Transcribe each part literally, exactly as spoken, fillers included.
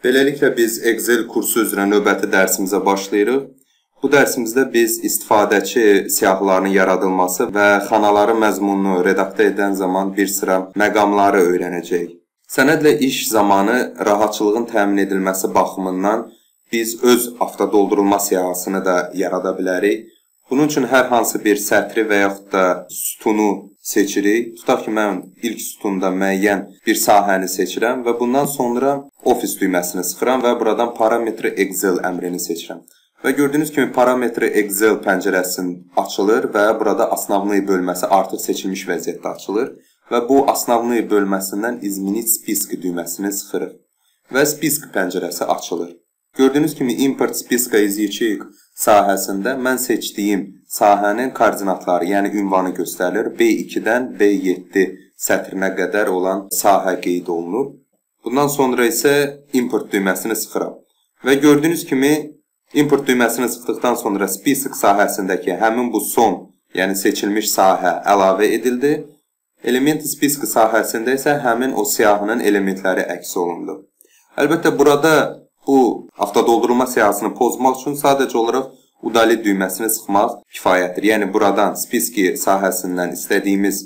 Beləliklə biz Excel kursu üzrə növbəti dərsimizə başlayırıq. Bu dərsimizdə biz istifadəçi siyahılarının yaradılması və xanaların məzmununu redaktə edən zaman bir sıra məqamları öyrənəcəyik. Sənədlə iş zamanı rahatçılığın təmin edilməsi baxımından biz öz avtodoldurulma siyahısını da yarada bilərik. Bunun üçün hər hansı bir sətri və yaxud da sütunu seçirik. Tutaq ki, mən ilk sütunda müəyyən bir sahəni seçirəm və bundan sonra Office düyməsini sıxıram və buradan parametre Excel əmrini seçirəm. Və gördüyünüz kimi parametre Excel pəncərəsi açılır və burada основные bölməsi artıq seçilmiş vəziyyətdə açılır. Və bu основные bölməsindən изменить списки düyməsini sıxırıq və spisk pəncərəsi açılır. Gördüyünüz kimi import spiska из ячеек sahəsində mən seçdiyim sahənin koordinatları, yəni ünvanı göstərilir. B ikidən B yeddi sətrinə qədər olan sahə qeyd olunur. Bundan sonra isə import düyməsini sıxıram. Və gördüyünüz kimi import düyməsini sıxdıqdan sonra spisk sahəsindəki həmin bu son, yəni seçilmiş sahə əlavə edildi. Element spisk sahəsində isə həmin o siyahının elementləri əks olundu. Əlbəttə burada bu avtodoldurulma siyahısını pozmaq üçün sadəcə olaraq udali düyməsini sıxmaq kifayətdir. Yəni buradan spiski sahəsindən istədiyimiz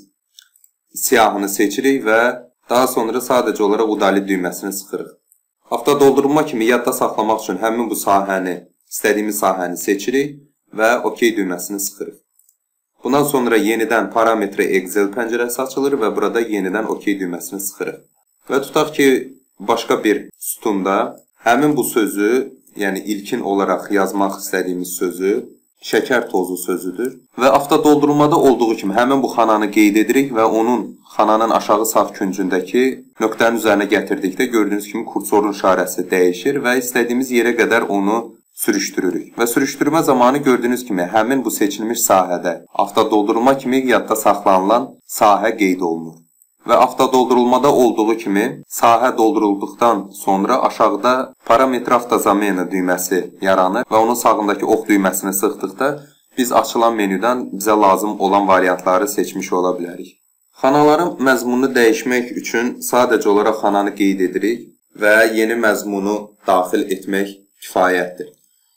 siyahını seçirik və daha sonra sadəcə olaraq udali düyməsini sıxırıq. Avtodoldurulma kimi yadda saxlamaq üçün həmin bu sahəni, istədiyimiz sahəni seçirik və OK düyməsini sıxırıq. Bundan sonra yenidən parametre Excel pəncərəsi açılır və burada yenidən OK düyməsini sıxırıq. Və tutaq ki, başqa bir sütunda həmin bu sözü, yəni ilkin olaraq yazmaq istədiyimiz sözü, şəkər tozu sözüdür. Və avtodoldurulmada olduğu kimi həmin bu xananı qeyd edirik və onun xananın aşağı sağ küncündəki nöqtənin üzərinə gətirdikdə gördüyünüz kimi kursorun işarəsi dəyişir və istədiyimiz yerə qədər onu sürüşdürürük. Və sürüşdürmə zamanı gördüyünüz kimi həmin bu seçilmiş sahədə avtodoldurulma kimi yadda saxlanılan sahə qeyd olunur. Və avtodoldurulmada olduğu kimi sahə doldurulduqdan sonra aşağıda parametre avtozamena düyməsi yaranır və onun sağındakı ox düyməsini sıxdıqda biz açılan menüdən bizə lazım olan variantları seçmiş ola bilərik. Xanaların məzmununu dəyişmək üçün sadəcə olaraq xananı qeyd edirik və yeni məzmunu daxil etmək kifayətdir.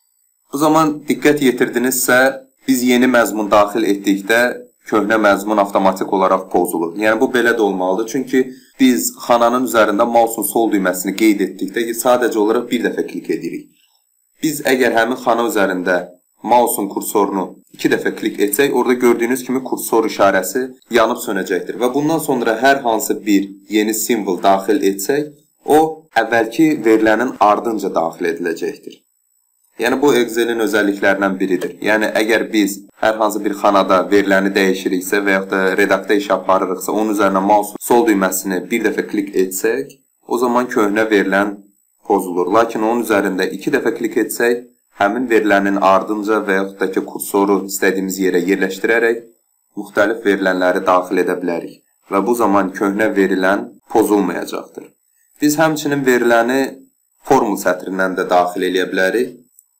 Bu zaman diqqət yetirdinizsə, biz yeni məzmun daxil etdikdə köhnə məzmun avtomatik olaraq pozulur. Yəni bu belə də olmalıdır. Çünki biz xananın üzərində mouse'un sol düyməsini qeyd etdikdə sadəcə olaraq bir dəfə klik edirik. Biz əgər həmin xana üzərində mouse'un kursorunu iki dəfə klik etsək, orada gördüyünüz kimi kursor işarəsi yanıb sönəcəkdir. Və bundan sonra hər hansı bir yeni simvol daxil etsək, o əvvəlki verilənin ardınca daxil ediləcəkdir. Yəni bu Excel'in özəlliklərindən biridir. Yəni əgər biz hər hansı bir xanada veriləni dəyişiriksə və yaxud da redaktə iş aparırıqsa, onun üzərinə mouse sol düyməsini bir dəfə klik etsək, o zaman köhnə verilən pozulur. Lakin onun üzərində iki dəfə klik etsək, həmin verilənin ardınca və yaxud da ki, kursoru istədiyimiz yerə yerləşdirərək müxtəlif verilənləri daxil edə bilərik. Və bu zaman köhnə verilən pozulmayacaqdır. Biz həmçinin veriləni formul sətrindən də daxil edə bilərik.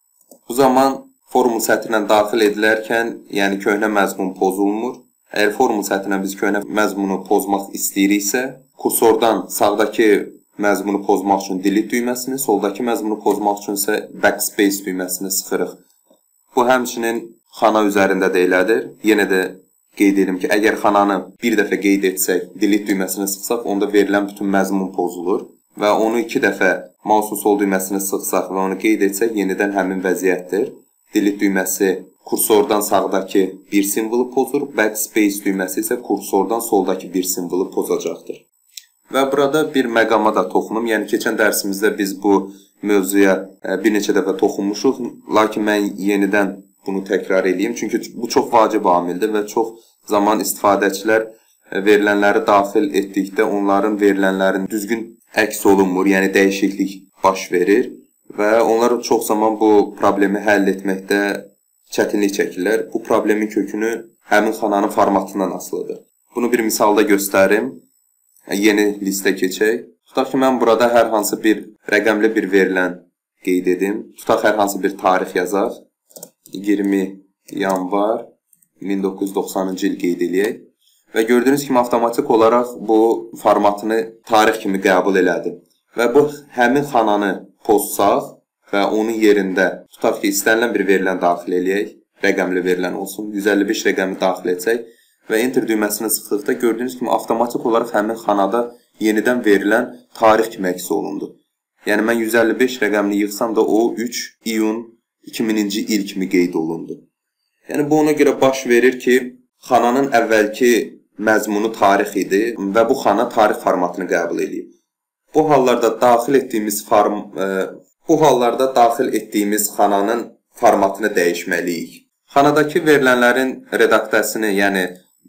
Bu zaman formul sətrinə daxil edilərkən, yəni köhnə məzmun pozulmur. Əgər formul sətrinə biz köhnə məzmunu pozmaq istəyiriksə, kursordan sağdakı məzmunu pozmaq üçün delete düyməsini, soldakı məzmunu pozmaq üçün isə backspace düyməsini sıxırıq. Bu həmçinin xana üzərində də elədir. Yenə də qeyd edim ki, əgər xananı bir dəfə qeyd etsək, delete düyməsini sıxsaq, onda verilən bütün məzmun pozulur. Və onu iki dəfə mouse'un sol düyməsini sıxsaq və onu qeyd etsək, yenidən həmin vəziyyətdir. Delete düyməsi kursordan sağdakı bir simvolu pozur, backspace düyməsi isə kursordan soldakı bir simvolu pozacaqdır. Və burada bir məqama da toxunum. Yəni keçən dərsimizdə biz bu mövzuya bir neçə dəfə toxunmuşuq. Lakin mən yenidən bunu təkrar edeyim. Çünki bu çox vacib amildir və çox zaman istifadəçilər verilənləri daxil etdikdə onların verilənlərin düzgün əks olunmur, yəni dəyişiklik baş verir və onlar çox zaman bu problemi həll etməkdə çətinlik çəkirlər. Bu problemin kökünü həmin xananın formatından asılıdır. Bunu bir misalda göstərim. Yeni listə keçək. Tutaq ki, mən burada hər hansı bir rəqəmli bir verilən qeyd edim. Tutaq hər hansı bir tarix yazaq. iyirmi yanvar min doqquz yüz doxsanıncı il qeyd edək. Və gördüyünüz kimi avtomatik olaraq bu formatını tarix kimi qəbul elədi. Və bu həmin xananı pozsaq və onun yerində tutaq ki, istənilən bir verilən daxil eləyək, rəqəmli verilən olsun, yüz əlli beş rəqəmi daxil etsək və enter düyməsini sıxdıqda gördüyünüz kimi avtomatik olaraq həmin xanada yenidən verilən tarix kimi əks olundu. Yəni mən yüz əlli beş rəqəmini yığsam da o üç iyun iki minci il kimi qeyd olundu. Yəni bu ona görə baş verir ki, xananın əvvəlki məzmunu tarix idi və bu xana tarix formatını qəbul edib. Bu hallarda daxil etdiyimiz form e, bu hallarda daxil etdiyimiz xananın formatını dəyişməliyik. Xanadakı verilənlərin redaksiyasını, yəni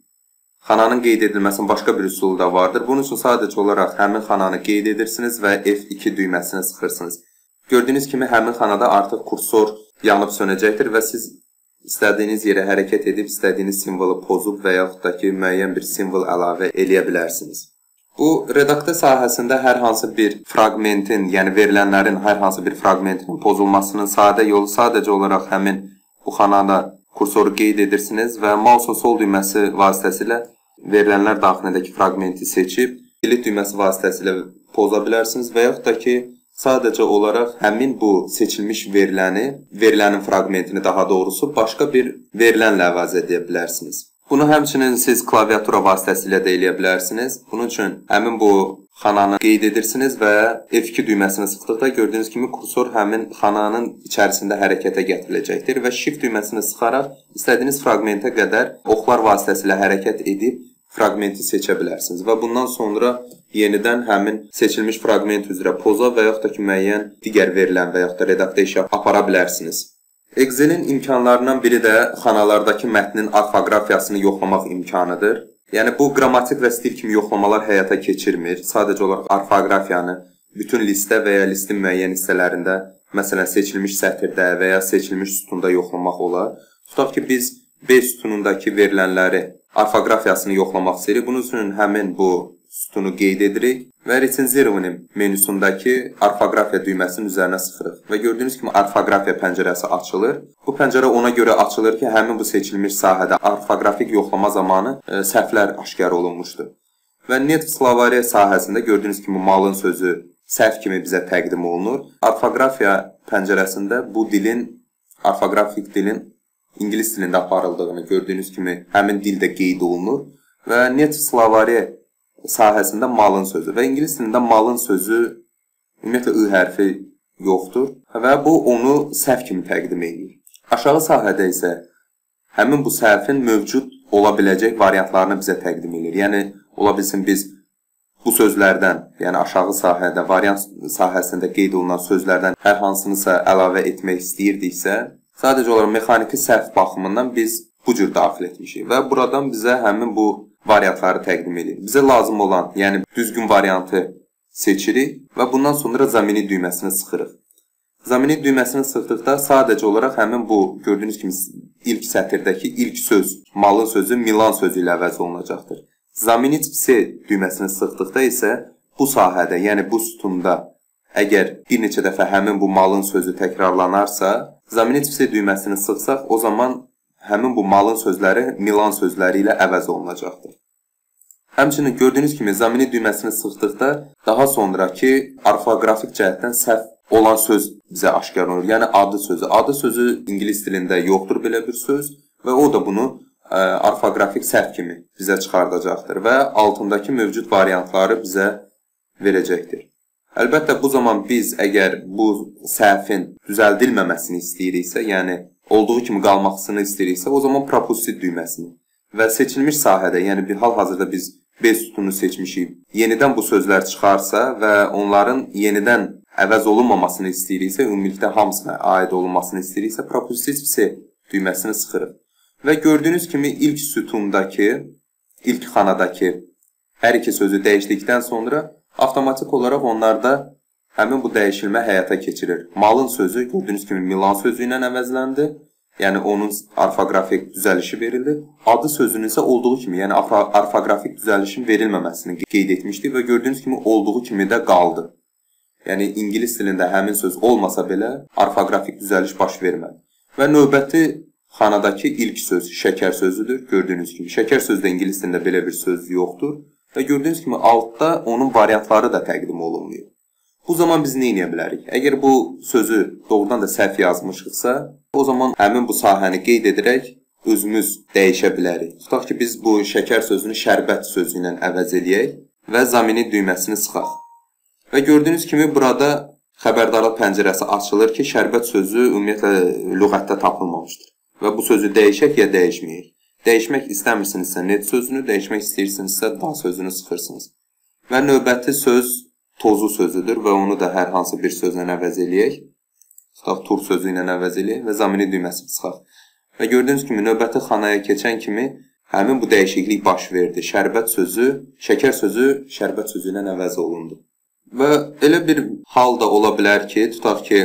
xananın qeyd edilməsinin başqa bir üsulu da vardır. Bunun üçün sadəcə olaraq həmin xananı qeyd edirsiniz və F iki düyməsini sıxırsınız. Gördüyünüz kimi həmin xanada artıq kursor yanıb sönəcəkdir və siz istədiyiniz yerə hərəkət edib, istədiyiniz simvolu pozub və yaxud da ki, müəyyən bir simvol əlavə eləyə bilərsiniz. Bu, redaktör sahəsində hər hansı bir fraqmentin, yəni verilənlərin hər hansı bir fraqmentinin pozulmasının sadə yolu sadəcə olaraq həmin bu xanada kursoru qeyd edirsiniz və mouse'un sol düyməsi vasitəsilə verilənlər daxilindəki fraqmenti seçib, kilit düyməsi vasitəsilə poza bilərsiniz və yaxud da ki, sadəcə olaraq həmin bu seçilmiş veriləni, verilənin fraqmentini daha doğrusu başqa bir verilənlə əvəz edə bilərsiniz. Bunu həmçinin siz klaviatura vasitəsilə də eləyə bilərsiniz. Bunun üçün həmin bu xananı qeyd edirsiniz və F iki düyməsini sıxdıqda gördüyünüz kimi kursor həmin xananın içərisində hərəkətə gətiriləcəkdir və shift düyməsini sıxaraq istədiyiniz fraqmentə qədər oxlar vasitəsilə hərəkət edib fraqmenti seçə bilərsiniz və bundan sonra yenidən həmin seçilmiş fraqment üzrə poza və yaxud da ki, müəyyən digər verilən və yaxud da redaktə işə apara bilərsiniz. Excel'in imkanlarından biri də xanalardakı mətnin orfoqrafiyasını yoxlamaq imkanıdır. Yəni bu qrammatik və stil kimi yoxlamalar həyata keçirmir. Sadəcə olaraq orfoqrafiyanı bütün listə və ya listin müəyyən hissələrində, məsələn seçilmiş sətirdə və ya seçilmiş sütunda yoxlamaq olar. Tutaq ki, biz B sütunundakı verilənləri orfoqrafiyasını yoxlamaq istəyirik. Bunun üçün həmin bu sütunu qeyd edirik və Recenzirovani menüsündəki orfoqrafiya düyməsinin üzərinə sıxırıq və gördüyünüz kimi orfoqrafiya pəncərəsi açılır. Bu pəncərə ona görə açılır ki, həmin bu seçilmiş sahədə orfoqrafik yoxlama zamanı e, səhvlər aşkar olunmuşdur. Və net словария sahəsində gördüyünüz kimi malın sözü səhv kimi bizə təqdim olunur. Orfoqrafiya pəncərəsində bu dilin, orfoqrafik dilin ingilis dilində aparıldığını gördüyünüz kimi həmin dildə qeyd olunur və net словария sahəsində malın sözü və ingilis dilində malın sözü ümumiyyətlə I hərfi yoxdur və bu onu səhv kimi təqdim edir. Aşağı sahədə isə həmin bu səhvin mövcud ola biləcək variantlarını bizə təqdim edir. Yəni, ola bilsin biz bu sözlərdən, yəni aşağı sahədə, variant sahəsində qeyd olunan sözlərdən hər hansınısa əlavə etmək istəyirdiksə, sadəcə olaraq mexaniki səhv baxımından biz bu cür daxil etmişik və buradan bizə həmin bu variantları təqdim edir. Bizə lazım olan, yəni düzgün variantı seçirik və bundan sonra zamini düyməsini sıxırıq. Zamini düyməsini sıxdıqda sadəcə olaraq həmin bu gördüyünüz kimi ilk sətirdəki ilk söz, malın sözü Milan sözü ilə əvəz olunacaqdır. Zaminit vse düyməsini sıxdıqda isə bu sahədə, yəni bu sütunda əgər bir neçə dəfə həmin bu malın sözü təkrarlanarsa, zaminit vse düyməsini sıxsaq, o zaman həmin bu malın sözləri Milan sözləri ilə əvəz olunacaqdır. Həmçinin gördüyünüz kimi zamini düyməsini sıxdıqda daha sonraki orfoqrafik cəhətdən səhv olan söz bizə aşkar olur. Yəni adı sözü. Adı sözü ingilis dilində yoxdur belə bir söz və o da bunu ə, orfoqrafik səhv kimi bizə çıxardacaqdır və altındakı mövcud variantları bizə verəcəkdir. Əlbəttə bu zaman biz əgər bu səhvin düzəldilməməsini istəyiriksə, yəni olduğu kimi qalmasını istəyiriksə, o zaman propustit düyməsini və seçilmiş sahədə, yəni bir hal-hazırda biz B sütunu seçmişik, yenidən bu sözlər çıxarsa və onların yenidən əvəz olunmamasını istəyiriksə, ümumilikdə hamısına aid olunmasını istəyiriksə, propustit vse düyməsini sıxırıq. Və gördüyünüz kimi ilk sütundakı, ilk xanadakı hər iki sözü dəyişdikdən sonra avtomatik olaraq onlarda həmin bu dəyişilmə həyata keçirir. Malın sözü gördüyünüz kimi Milan sözü ilə əvəzləndi. Yəni onun orfoqrafik düzəlişi verildi. Adı sözünün isə olduğu kimi, yəni orfoqrafik düzəlişin verilməməsini qeyd etmişdik və gördüyünüz kimi olduğu kimi də qaldı. Yəni ingilis dilində həmin söz olmasa belə orfoqrafik düzəliş baş vermədi. Və növbəti xanadakı ilk söz şəkər sözüdür. Gördüyünüz kimi şəkər sözdə ingilis dilində belə bir söz yoxdur və gördüyünüz kimi altda onun variantları da təqdim olunmuyor. Bu zaman biz nə edə bilərik? Əgər bu sözü doğrudan da səhv yazmışıqsa, o zaman həmin bu sahəni qeyd edərək özümüz dəyişə bilərik. Tutaq ki, biz bu şəkər sözünü şərbət sözü ilə əvəz edək və zamini düyməsini sıxaq. Və gördüyünüz kimi burada xəbərdarlıq pəncərəsi açılır ki, şərbət sözü ümumiyyətlə lüğətdə tapılmamışdır. Və bu sözü dəyişək ya dəyişməyək. Dəyişmək istəmirsinizsə net sözünü, dəyişmək istəyirsinizsə da sözünü sıxırsınız. Və növbəti söz tozu sözüdür və onu da hər hansı bir sözlə əvəz eləyək. Tutaq, tur sözü ilə əvəz eləyək və zamini düyməsini sıxaq. Və gördüyünüz kimi, növbəti xanaya keçən kimi həmin bu dəyişiklik baş verdi. Şərbət sözü, şəkər sözü şərbət sözü ilə əvəz olundu. Və elə bir hal da ola bilər ki, tutaq ki,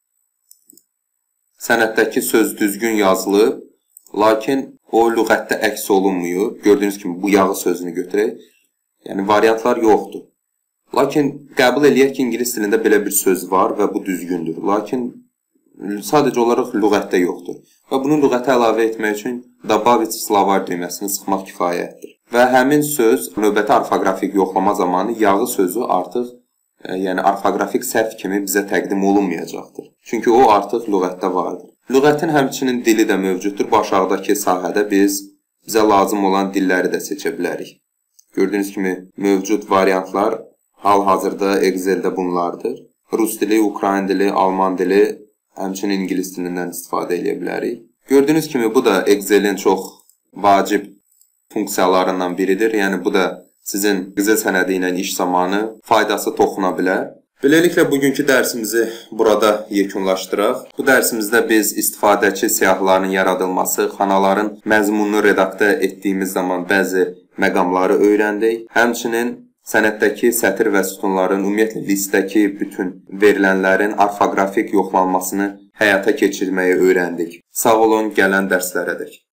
sənətdəki söz düzgün yazılıb, lakin o lüğətdə əks olunmuyor. Gördüyünüz kimi, bu yağı sözünü götürək. Yəni, variantlar yoxdur. Lakin qəbul eləyək ki, ingilis dilində belə bir söz var və bu düzgündür. Lakin sadəcə olaraq lüğətdə yoxdur. Və bunu lüğətə əlavə etmək üçün Dabavit Slavar düyməsini sıxmaq kifayətdir. Və həmin söz növbəti orfoqrafik yoxlama zamanı yağı sözü artıq e, yəni orfoqrafik səhv kimi bizə təqdim olunmayacaqdır. Çünki o artıq lüğətdə vardır. Lüğətin həmçinin dili də mövcuddur. Bu aşağıdakı sahədə biz bizə lazım olan dilləri də seçə bilərik. Gördüyünüz kimi mövcud variantlar hal-hazırda Excel'də bunlardır. Rus dili, Ukrayna dili, Alman dili, həmçinin ingilis dilindən istifadə edə bilərik. Gördüyünüz kimi bu da Excel'in çox vacib funksiyalarından biridir. Yəni bu da sizin Excel sənədi ilə iş zamanı faydası toxuna bilər. Beləliklə bugünkü dərsimizi burada yekunlaşdıraq. Bu dərsimizdə biz istifadəçi siyahılarının yaradılması, xanaların məzmununu redaktə etdiyimiz zaman bəzi məqamları öyrəndik. Həmçinin sənətdəki sətir və sütunların, ümumiyyətlə listdəki bütün verilənlərin orfoqrafik yoxlanmasını həyata keçirməyi öyrəndik. Sağ olun, gələn dərslərədək.